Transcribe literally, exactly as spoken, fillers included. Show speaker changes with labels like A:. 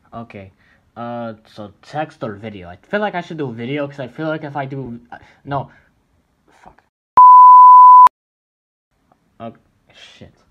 A: Okay. Uh, so text or video? I feel like I should do video because I feel like if I do, uh, no, fuck. Oh, shit.